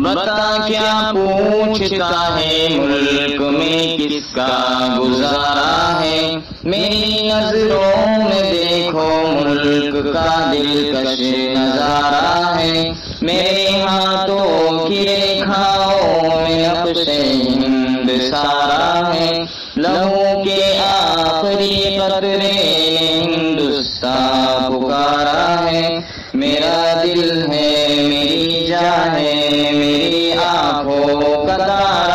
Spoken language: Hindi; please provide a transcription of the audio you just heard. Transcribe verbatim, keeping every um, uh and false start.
बता क्या पूछता है मुल्क में किसका गुजारा है। मेरी नजरों में देखो मुल्क का दिलकश नजारा है। मेरे हाथों की रेखाओं में नक्शे हिंद सारा है। लहू के आखिरी कतरे ने हिंदुस्तान पुकारा है। मेरा दिल है मेरी जान है मेरी आंखों का तारा